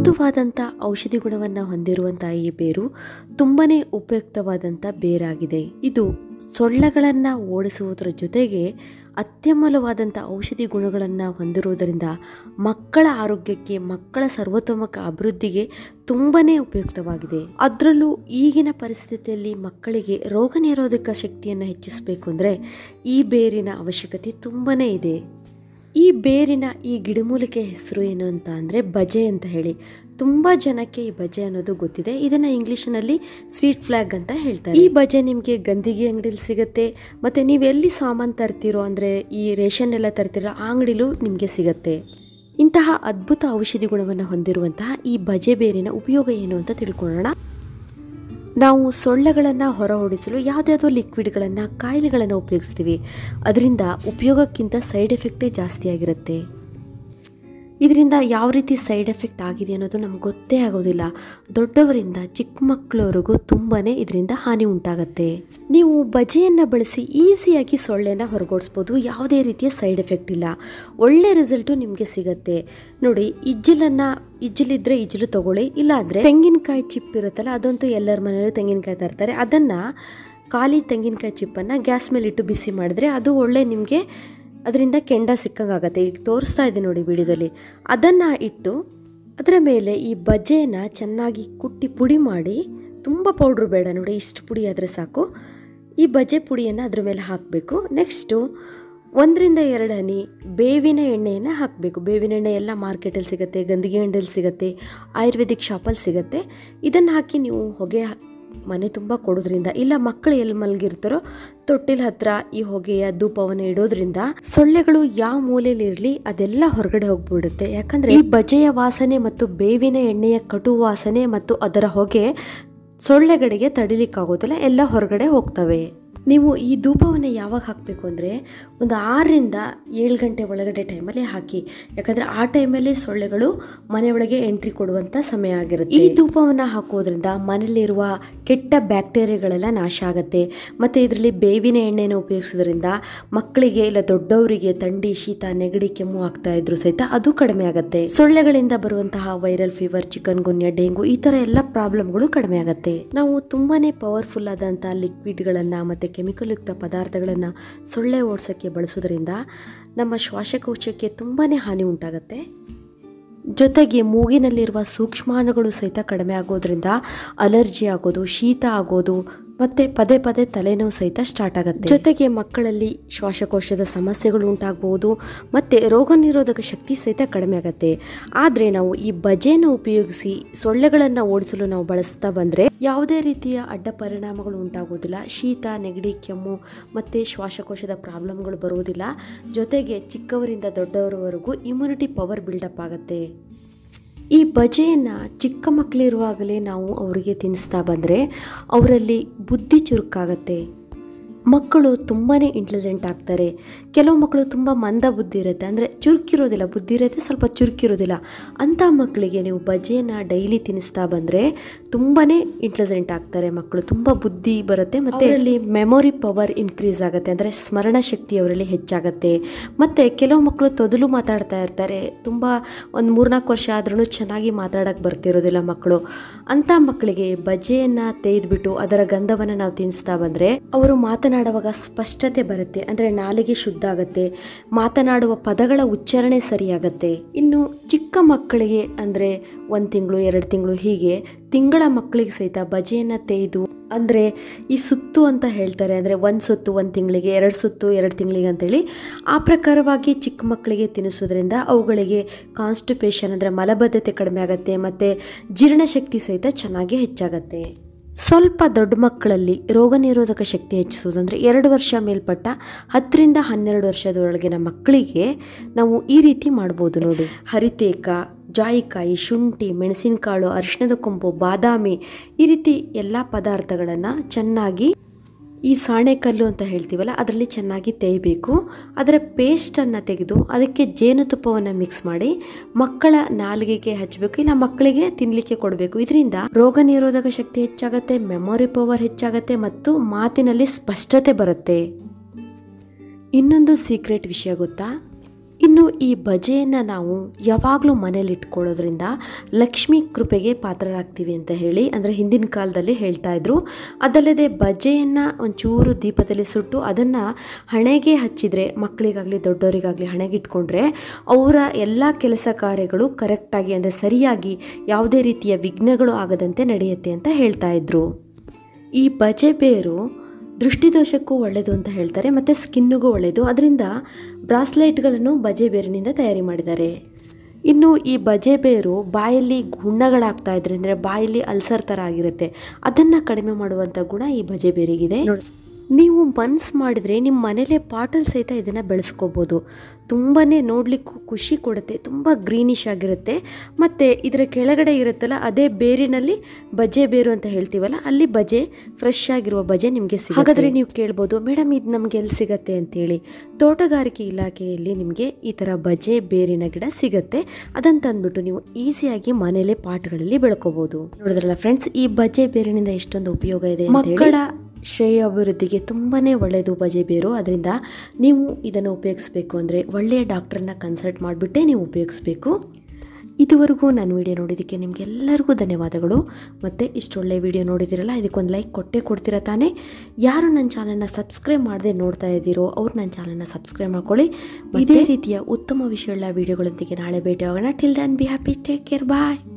ಅದ್ಭುತವಾದಂಥ ಔಷಧಿ ಗುಣವನ್ನು ಹೊಂದಿರುವಂತಹ ಈ ಬೇರು ತುಂಬಾ ಉಪಯುಕ್ತವಾದಂಥ ಬೇರಾಗಿದೆ. ಇದು ಸೊಳ್ಳೆಗಳನ್ನು ಓಡಿಸುವುದರ ಜೊತೆಗೆ ಅತ್ಯಮೂಲ್ಯವಾದಂಥ ಔಷಧಿ ಗುಣಗಳನ್ನು ಹೊಂದಿರುವುದರಿಂದ ಮಕ್ಕಳ ಆರೋಗ್ಯಕ್ಕೆ, ಮಕ್ಕಳ ಸರ್ವತೋಮುಖ ಅಭಿವೃದ್ಧಿಗೆ ತುಂಬಾ ಉಪಯುಕ್ತವಾಗಿದೆ. ಅದರಲ್ಲೂ ಈಗಿನ ಪರಿಸ್ಥಿತಿಯಲ್ಲಿ ಮಕ್ಕಳಿಗೆ ರೋಗ ನಿರೋಧಕ ಶಕ್ತಿಯನ್ನು ಹೆಚ್ಚಿಸಬೇಕು ಅಂದರೆ ಈ ಬೇರಿನ ಅವಶ್ಯಕತೆ ತುಂಬಾ ಇದೆ. ಈ ಬೇರಿನ ಈ ಗಿಡಮೂಲಿಕೆ ಹೆಸರು ಏನು ಅಂತ ಅಂದರೆ ಬಜೆ ಅಂತ ಹೇಳಿ. ತುಂಬ ಜನಕ್ಕೆ ಈ ಬಜೆ ಅನ್ನೋದು ಗೊತ್ತಿದೆ. ಇದನ್ನು ಇಂಗ್ಲೀಷ್ನಲ್ಲಿ ಸ್ವೀಟ್ ಫ್ಲಾಗ್ ಅಂತ ಹೇಳ್ತಾರೆ. ಈ ಬಜೆ ನಿಮಗೆ ಗಂದಿಗೆ ಅಂಗಡಿಲಿ ಸಿಗುತ್ತೆ, ಮತ್ತು ನೀವು ಎಲ್ಲಿ ಸಾಮಾನು ತರ್ತೀರೋ ಅಂದರೆ ಈ ರೇಷನ್ ಎಲ್ಲ ತರ್ತಿರೋ ಆ ಅಂಗಡಿಲೂ ನಿಮಗೆ ಸಿಗುತ್ತೆ. ಇಂತಹ ಅದ್ಭುತ ಔಷಧಿ ಗುಣವನ್ನು ಹೊಂದಿರುವಂತಹ ಈ ಬಜೆ ಬೇರಿನ ಉಪಯೋಗ ಏನು ಅಂತ ತಿಳ್ಕೊಳ್ಳೋಣ. ನಾವು ಸೊಳ್ಳೆಗಳನ್ನು ಹೊರ ಓಡಿಸಲು ಯಾವುದ್ಯಾವುದೋ ಲಿಕ್ವಿಡ್ಗಳನ್ನು, ಕಾಯಿಲೆಗಳನ್ನು ಉಪಯೋಗಿಸ್ತೀವಿ. ಅದರಿಂದ ಉಪಯೋಗಕ್ಕಿಂತ ಸೈಡ್ ಎಫೆಕ್ಟೇ ಜಾಸ್ತಿ ಆಗಿರುತ್ತೆ. ಇದರಿಂದ ಯಾವ ರೀತಿ ಸೈಡ್ ಎಫೆಕ್ಟ್ ಆಗಿದೆ ಅನ್ನೋದು ನಮ್ಗೆ ಗೊತ್ತೇ ಆಗೋದಿಲ್ಲ. ದೊಡ್ಡವರಿಂದ ಚಿಕ್ಕ ಮಕ್ಕಳವರೆಗೂ ತುಂಬಾ ಇದರಿಂದ ಹಾನಿ ಉಂಟಾಗತ್ತೆ. ನೀವು ಬಜೆಯನ್ನು ಬಳಸಿ ಈಸಿಯಾಗಿ ಸೊಳ್ಳೆನ ಹೊರಗೋಡಿಸ್ಬೋದು. ಯಾವುದೇ ರೀತಿಯ ಸೈಡ್ ಎಫೆಕ್ಟ್ ಇಲ್ಲ. ಒಳ್ಳೆ ರಿಸಲ್ಟು ನಿಮಗೆ ಸಿಗತ್ತೆ. ನೋಡಿ, ಇಜ್ಜಿಲಿದ್ರೆ ಇಜ್ಜಿಲು ತಗೊಳ್ಳಿ, ಇಲ್ಲಾಂದರೆ ತೆಂಗಿನಕಾಯಿ ಚಿಪ್ ಇರುತ್ತಲ್ಲ, ಅದಂತೂ ಎಲ್ಲರ ಮನೆಯಲ್ಲೂ ತೆಂಗಿನಕಾಯಿ ತರ್ತಾರೆ. ಅದನ್ನು ಖಾಲಿ ತೆಂಗಿನಕಾಯಿ ಚಿಪ್ಪನ್ನು ಗ್ಯಾಸ್ ಮೇಲೆ ಇಟ್ಟು ಬಿಸಿ ಮಾಡಿದ್ರೆ ಅದು ಒಳ್ಳೆ ನಿಮಗೆ ಅದರಿಂದ ಕೆಂಡ ಸಿಕ್ಕಂಗಾಗತ್ತೆ. ಈಗ ತೋರಿಸ್ತಾ ಇದೆ ನೋಡಿ ವಿಡಿಯೋದಲ್ಲಿ. ಅದನ್ನು ಇಟ್ಟು ಅದರ ಮೇಲೆ ಈ ಬಜೆನ ಚೆನ್ನಾಗಿ ಕುಟ್ಟಿ ಪುಡಿ ಮಾಡಿ, ತುಂಬ ಪೌಡ್ರು ಬೇಡ ನೋಡಿ, ಇಷ್ಟು ಪುಡಿ ಆದರೆ ಸಾಕು. ಈ ಬಜೆ ಪುಡಿಯನ್ನು ಅದ್ರ ಮೇಲೆ ಹಾಕಬೇಕು. ನೆಕ್ಸ್ಟು 1-2 ಹನಿ ಬೇವಿನ ಎಣ್ಣೆಯನ್ನು ಹಾಕಬೇಕು. ಬೇವಿನ ಎಣ್ಣೆ ಎಲ್ಲ ಮಾರ್ಕೆಟಲ್ಲಿ ಸಿಗುತ್ತೆ, ಗಂದಿಗೆ ಎಣ್ಣೆಯಲ್ಲಿ ಸಿಗುತ್ತೆ, ಆಯುರ್ವೇದಿಕ್ ಶಾಪಲ್ಲಿ ಸಿಗುತ್ತೆ. ಇದನ್ನು ಹಾಕಿ ನೀವು ಹೊಗೆ ಮನೆ ತುಂಬ ಕೊಡೋದ್ರಿಂದ, ಇಲ್ಲ ಮಕ್ಕಳು ಎಲ್ಲಿ ಮಲಗಿರ್ತಾರೋ ತೊಟ್ಟಿಲ ಹತ್ರ ಈ ಹೊಗೆಯ ಧೂಪವನ್ನು ಇಡೋದ್ರಿಂದ ಸೊಳ್ಳೆಗಳು ಯಾವ ಮೂಲೆಯಲ್ಲಿ ಇರಲಿ ಅದೆಲ್ಲ ಹೊರಗಡೆ ಹೋಗ್ಬಿಡುತ್ತೆ. ಯಾಕಂದರೆ ಈ ಬಜೆಯ ವಾಸನೆ ಮತ್ತು ಬೇವಿನ ಎಣ್ಣೆಯ ಕಟು ವಾಸನೆ ಮತ್ತು ಅದರ ಹೊಗೆ ಸೊಳ್ಳೆಗಳಿಗೆ ತಡಿಲಿಕ್ಕಾಗೋದಿಲ್ಲ, ಎಲ್ಲ ಹೊರಗಡೆ ಹೋಗ್ತವೆ. ನೀವು ಈ ಧೂಪವನ್ನು ಯಾವಾಗ ಹಾಕಬೇಕು ಅಂದರೆ ಒಂದು 6-7 ಗಂಟೆ ಒಳಗಡೆ ಟೈಮಲ್ಲಿ ಹಾಕಿ. ಯಾಕಂದರೆ ಆ ಟೈಮಲ್ಲಿ ಸೊಳ್ಳೆಗಳು ಮನೆಯೊಳಗೆ ಎಂಟ್ರಿ ಕೊಡುವಂಥ ಸಮಯ ಆಗಿರುತ್ತೆ. ಈ ಧೂಪವನ್ನು ಹಾಕೋದ್ರಿಂದ ಮನೆಯಲ್ಲಿರುವ ಕೆಟ್ಟ ಬ್ಯಾಕ್ಟೀರಿಯಾಗಳೆಲ್ಲ ನಾಶ ಆಗುತ್ತೆ. ಮತ್ತು ಇದರಲ್ಲಿ ಬೇವಿನ ಎಣ್ಣೆನ ಉಪಯೋಗಿಸೋದ್ರಿಂದ ಮಕ್ಕಳಿಗೆ ಇಲ್ಲ ದೊಡ್ಡವರಿಗೆ ಥಂಡಿ, ಶೀತ, ನೆಗಡಿ, ಕೆಮ್ಮು ಆಗ್ತಾ ಇದ್ರು ಸಹಿತ ಅದು ಕಡಿಮೆ ಆಗುತ್ತೆ. ಸೊಳ್ಳೆಗಳಿಂದ ಬರುವಂತಹ viral fever, chikungunya, dengue ಈ ಥರ ಎಲ್ಲ ಪ್ರಾಬ್ಲಮ್ಗಳು ಕಡಿಮೆ ಆಗುತ್ತೆ. ನಾವು ತುಂಬಾ ಪವರ್ಫುಲ್ ಆದಂಥ ಲಿಕ್ವಿಡ್ಗಳನ್ನು ಮತ್ತು ಕೆಮಿಕಲ್ ಯುಕ್ತ ಪದಾರ್ಥಗಳನ್ನು ಸೊಳ್ಳೆ ಓಡಿಸೋಕ್ಕೆ ಬಳಸೋದ್ರಿಂದ ನಮ್ಮ ಶ್ವಾಸಕೋಶಕ್ಕೆ ತುಂಬಾ ಹಾನಿ ಉಂಟಾಗುತ್ತೆ. ಜೊತೆಗೆ ಮೂಗಿನಲ್ಲಿರುವ ಸೂಕ್ಷ್ಮಾಣುಗಳು ಸಹಿತ ಕಡಿಮೆ ಆಗೋದ್ರಿಂದ ಅಲರ್ಜಿ ಆಗೋದು, ಶೀತ ಆಗೋದು ಮತ್ತು ಪದೇ ಪದೇ ತಲೆನೋವು ಸಹಿತ ಸ್ಟಾರ್ಟ್ ಆಗುತ್ತೆ. ಜೊತೆಗೆ ಮಕ್ಕಳಲ್ಲಿ ಶ್ವಾಸಕೋಶದ ಸಮಸ್ಯೆಗಳು ಉಂಟಾಗಬಹುದು ಮತ್ತು ರೋಗ ನಿರೋಧಕ ಶಕ್ತಿ ಸಹಿತ ಕಡಿಮೆ ಆಗುತ್ತೆ. ಆದರೆ ನಾವು ಈ ಬಜೆನ ಉಪಯೋಗಿಸಿ ಸೊಳ್ಳೆಗಳನ್ನು ಓಡಿಸಲು ನಾವು ಬಳಸ್ತಾ ಬಂದರೆ ಯಾವುದೇ ರೀತಿಯ ಅಡ್ಡ ಪರಿಣಾಮಗಳು ಉಂಟಾಗೋದಿಲ್ಲ. ಶೀತ, ನೆಗಡಿ, ಕೆಮ್ಮು ಮತ್ತು ಶ್ವಾಸಕೋಶದ ಪ್ರಾಬ್ಲಮ್ಗಳು ಬರುವುದಿಲ್ಲ. ಜೊತೆಗೆ ಚಿಕ್ಕವರಿಂದ ದೊಡ್ಡವರವರೆಗೂ ಇಮ್ಯುನಿಟಿ ಪವರ್ ಬಿಲ್ಡಪ್ ಆಗುತ್ತೆ. ಈ ಬಜೆಯನ್ನು ಚಿಕ್ಕ ಮಕ್ಕಳಿರುವಾಗಲೇ ನಾವು ಅವರಿಗೆ ತಿನ್ನಿಸ್ತಾ ಬಂದರೆ ಅವರಲ್ಲಿ ಬುದ್ಧಿ ಚುರುಕಾಗತ್ತೆ. ಮಕ್ಕಳು ತುಂಬಾ ಇಂಟೆಲಿಜೆಂಟ್ ಆಗ್ತಾರೆ. ಕೆಲವು ಮಕ್ಕಳು ತುಂಬ ಮಂದ ಬುದ್ಧಿ ಇರುತ್ತೆ, ಅಂದರೆ ಚುರುಕಿರೋದಿಲ್ಲ, ಬುದ್ಧಿ ಇರುತ್ತೆ ಸ್ವಲ್ಪ ಚುರುಕಿರೋದಿಲ್ಲ. ಅಂಥ ಮಕ್ಕಳಿಗೆ ನೀವು ಬಜೆಯನ್ನು ಡೈಲಿ ತಿನ್ನಿಸ್ತಾ ಬಂದರೆ ತುಂಬಾ ಇಂಟೆಲಿಜೆಂಟ್ ಆಗ್ತಾರೆ ಮಕ್ಕಳು. ತುಂಬ ಬುದ್ಧಿ ಬರುತ್ತೆ ಮತ್ತು ಅವರಲ್ಲಿ ಮೆಮೊರಿ ಪವರ್ ಇನ್ಕ್ರೀಸ್ ಆಗುತ್ತೆ, ಅಂದರೆ ಸ್ಮರಣ ಶಕ್ತಿ ಅವರಲ್ಲಿ ಹೆಚ್ಚಾಗುತ್ತೆ. ಮತ್ತು ಕೆಲವು ಮಕ್ಕಳು ತೊದಲು ಮಾತಾಡ್ತಾ ಇರ್ತಾರೆ, ತುಂಬ ಒಂದು 3-4 ವರ್ಷ ಆದ್ರೂ ಚೆನ್ನಾಗಿ ಮಾತಾಡೋಕ್ಕೆ ಬರ್ತಿರೋದಿಲ್ಲ ಮಕ್ಕಳು. ಅಂಥ ಮಕ್ಕಳಿಗೆ ಬಜೆಯನ್ನು ತೆಗೆದುಬಿಟ್ಟು ಅದರ ಗಂಧವನ್ನು ನಾವು ತಿನ್ನಿಸ್ತಾ ಬಂದರೆ ಅವರು ಮಾತನಾಡುವಾಗ ಸ್ಪಷ್ಟತೆ ಬರುತ್ತೆ, ಅಂದರೆ ನಾಲಿಗೆ ಶುದ್ಧ ಆಗುತ್ತೆ, ಮಾತನಾಡುವ ಪದಗಳ ಉಚ್ಚಾರಣೆ ಸರಿಯಾಗತ್ತೆ. ಇನ್ನು ಚಿಕ್ಕ ಮಕ್ಕಳಿಗೆ ಅಂದರೆ 1 ತಿಂಗಳು 2 ತಿಂಗಳು ಹೀಗೆ ತಿಂಗಳ ಮಕ್ಕಳಿಗೆ ಸಹಿತ ಬಜೆಯನ್ನು ತೆಗೆದು, ಅಂದರೆ ಈ ಸುತ್ತು ಅಂತ ಹೇಳ್ತಾರೆ, ಅಂದರೆ 1 ಸುತ್ತು 1 ತಿಂಗಳಿಗೆ, 2 ಸುತ್ತು 2 ತಿಂಗಳಿಗೆ ಅಂತೇಳಿ ಆ ಪ್ರಕಾರವಾಗಿ ಚಿಕ್ಕ ಮಕ್ಕಳಿಗೆ ತಿನ್ನಿಸೋದ್ರಿಂದ ಅವುಗಳಿಗೆ ಕಾನ್ಸ್ಟಿಪೇಷನ್ ಅಂದರೆ ಮಲಬದ್ಧತೆ ಕಡಿಮೆ ಆಗುತ್ತೆ ಮತ್ತು ಜೀರ್ಣಶಕ್ತಿ ಸಹಿತ ಚೆನ್ನಾಗಿ ಹೆಚ್ಚಾಗತ್ತೆ. ಸ್ವಲ್ಪ ದೊಡ್ಡ ಮಕ್ಕಳಲ್ಲಿ ರೋಗ ನಿರೋಧಕ ಶಕ್ತಿ ಹೆಚ್ಚಿಸೋದಂದರೆ 2 ವರ್ಷ ಮೇಲ್ಪಟ್ಟ 10-12 ವರ್ಷದೊಳಗಿನ ಮಕ್ಕಳಿಗೆ ನಾವು ಈ ರೀತಿ ಮಾಡ್ಬೋದು ನೋಡಿ. ಹರಿತೇಕ, ಜಾಯಿಕಾಯಿ, ಶುಂಠಿ, ಮೆಣಸಿನಕಾಳು, ಅರಿಶಿಣದ ಕೊಂಬು, ಬಾದಾಮಿ ಈ ರೀತಿ ಎಲ್ಲ ಪದಾರ್ಥಗಳನ್ನು ಚೆನ್ನಾಗಿ ಈ ಸಾಣೆಕಲ್ಲು ಅಂತ ಹೇಳ್ತೀವಲ್ಲ ಅದರಲ್ಲಿ ಚೆನ್ನಾಗಿ ತೇಯಬೇಕು. ಅದರ ಪೇಸ್ಟನ್ನು ತೆಗೆದು ಅದಕ್ಕೆ ಜೇನುತುಪ್ಪವನ್ನು ಮಿಕ್ಸ್ ಮಾಡಿ ಮಕ್ಕಳ ನಾಲಿಗೆಗೆ ಹಚ್ಚಬೇಕು, ಇಲ್ಲ ಮಕ್ಕಳಿಗೆ ತಿನ್ನಲಿಕ್ಕೆ ಕೊಡಬೇಕು. ಇದರಿಂದ ರೋಗ ನಿರೋಧಕ ಶಕ್ತಿ ಹೆಚ್ಚಾಗುತ್ತೆ, ಮೆಮೊರಿ ಪವರ್ ಹೆಚ್ಚಾಗುತ್ತೆ ಮತ್ತು ಮಾತಿನಲ್ಲಿ ಸ್ಪಷ್ಟತೆ ಬರುತ್ತೆ. ಇನ್ನೊಂದು ಸೀಕ್ರೆಟ್ ವಿಷಯ ಗೊತ್ತಾ? ಇನ್ನು ಈ ಬಜೆಯನ್ನು ನಾವು ಯಾವಾಗಲೂ ಮನೇಲಿ ಇಟ್ಕೊಳ್ಳೋದ್ರಿಂದ ಲಕ್ಷ್ಮೀ ಕೃಪೆಗೆ ಪಾತ್ರರಾಗ್ತೀವಿ ಅಂತ ಹೇಳಿ ಅಂದರೆ ಹಿಂದಿನ ಕಾಲದಲ್ಲಿ ಹೇಳ್ತಾ ಇದ್ರು. ಅದಲ್ಲದೆ ಬಜೆಯನ್ನು ಒಂಚೂರು ದೀಪದಲ್ಲಿ ಸುಟ್ಟು ಅದನ್ನು ಹಣೆಗೆ ಹಚ್ಚಿದರೆ, ಮಕ್ಕಳಿಗಾಗಲಿ ದೊಡ್ಡವರಿಗಾಗಲಿ ಹಣೆಗೆ ಇಟ್ಕೊಂಡ್ರೆ ಅವರ ಎಲ್ಲ ಕೆಲಸ ಕಾರ್ಯಗಳು ಕರೆಕ್ಟಾಗಿ ಅಂದರೆ ಸರಿಯಾಗಿ ಯಾವುದೇ ರೀತಿಯ ವಿಘ್ನಗಳು ಆಗದಂತೆ ನಡೆಯುತ್ತೆ ಅಂತ ಹೇಳ್ತಾ ಇದ್ರು. ಈ ಬಜೆ ಬೇರು ದೃಷ್ಟಿದೋಷಕ್ಕೂ ಒಳ್ಳೆಯದು ಅಂತ ಹೇಳ್ತಾರೆ, ಮತ್ತು ಸ್ಕಿನ್ನಿಗೂ ಒಳ್ಳೆಯದು. ಅದರಿಂದ ಬ್ರಾಸ್ಲೆಟ್ಗಳನ್ನು ಬಜೆ ಬೇರಿನಿಂದ ತಯಾರಿ ಮಾಡಿದ್ದಾರೆ. ಇನ್ನು ಈ ಬಜೆ ಬೇರು ಬಾಯಲ್ಲಿ ಹುಣ್ಣಗಳಾಗ್ತಾ ಇದ್ರೆ ಅಂದರೆ ಬಾಯಲ್ಲಿ ಅಲ್ಸರ್ ಥರ ಆಗಿರುತ್ತೆ, ಅದನ್ನು ಕಡಿಮೆ ಮಾಡುವಂಥ ಗುಣ ಈ ಬಜೆ ಬೇರಿಗಿದೆ. ನೀವು ಮನ್ಸು ಮಾಡಿದರೆ ನಿಮ್ಮ ಮನೇಲೇ ಪಾಟಲ್ಲಿ ಸಹಿತ ಇದನ್ನು ಬೆಳೆಸ್ಕೋಬೋದು. ತುಂಬಾ ನೋಡಲಿಕ್ಕೂ ಖುಷಿ ಕೊಡುತ್ತೆ, ತುಂಬ ಗ್ರೀನಿಶ್ ಆಗಿರುತ್ತೆ. ಮತ್ತು ಇದರ ಕೆಳಗಡೆ ಇರುತ್ತಲ್ಲ ಅದೇ ಬೇರಿನಲ್ಲಿ ಬಜೆ ಬೇರು ಅಂತ ಹೇಳ್ತೀವಲ್ಲ, ಅಲ್ಲಿ ಬಜೆ ಫ್ರೆಶ್ ಆಗಿರುವ ಬಜೆ ನಿಮಗೆ ಸಿಗುತ್ತೆ. ಹಾಗಾದರೆ ನೀವು ಕೇಳ್ಬೋದು, ಮೇಡಮ್ ಇದು ನಮಗೆ ಎಲ್ಲಿ ಸಿಗುತ್ತೆ ಅಂತೇಳಿ. ತೋಟಗಾರಿಕೆ ಇಲಾಖೆಯಲ್ಲಿ ನಿಮಗೆ ಈ ಥರ ಬಜೆ ಬೇರಿನ ಗಿಡ ಸಿಗುತ್ತೆ. ಅದನ್ನು ತಂದುಬಿಟ್ಟು ನೀವು ಈಸಿಯಾಗಿ ಮನೇಲೇ ಪಾಟ್ಗಳಲ್ಲಿ ಬೆಳ್ಕೋಬೋದು. ನೋಡಿದ್ರಲ್ಲ ಫ್ರೆಂಡ್ಸ್, ಈ ಬಜೆ ಬೇರಿನಿಂದ ಎಷ್ಟೊಂದು ಉಪಯೋಗ ಇದೆ. ಮಕ್ಕಳ ಶ್ರೇಯೋಭಿವೃದ್ಧಿಗೆ ತುಂಬಾ ಒಳ್ಳೆಯದು ಬಜೆ ಬೇರು. ಅದರಿಂದ ನೀವು ಇದನ್ನು ಉಪಯೋಗಿಸ್ಬೇಕು ಅಂದರೆ ಒಳ್ಳೆಯ ಡಾಕ್ಟ್ರನ್ನ ಕನ್ಸಲ್ಟ್ ಮಾಡಿಬಿಟ್ಟೇ ನೀವು ಉಪಯೋಗಿಸ್ಬೇಕು. ಇದುವರೆಗೂ ನಾನು ವಿಡಿಯೋ ನೋಡಿದ್ದಕ್ಕೆ ನಿಮಗೆಲ್ಲರಿಗೂ ಧನ್ಯವಾದಗಳು. ಮತ್ತು ಇಷ್ಟೊಳ್ಳೆ ವಿಡಿಯೋ ನೋಡಿದಿರಲ್ಲ, ಇದಕ್ಕೊಂದು ಲೈಕ್ ಕೊಡ್ತೀರಾ ತಾನೇ. ಯಾರು ನನ್ನ ಚಾನಲ್ನ ಸಬ್ಸ್ಕ್ರೈಬ್ ಮಾಡದೆ ನೋಡ್ತಾ ಇದ್ದೀರೋ ಅವ್ರು ನನ್ನ ಚಾನಲ್ನ ಸಬ್ಸ್ಕ್ರೈಬ್ ಮಾಡ್ಕೊಳ್ಳಿ. ಇದೇ ರೀತಿಯ ಉತ್ತಮ ವಿಷಯಗಳ ವಿಡಿಯೋಗಳೊಂದಿಗೆ ನಾಳೆ ಭೇಟಿ ಆಗೋಣ. Till then be happy, take care, bye.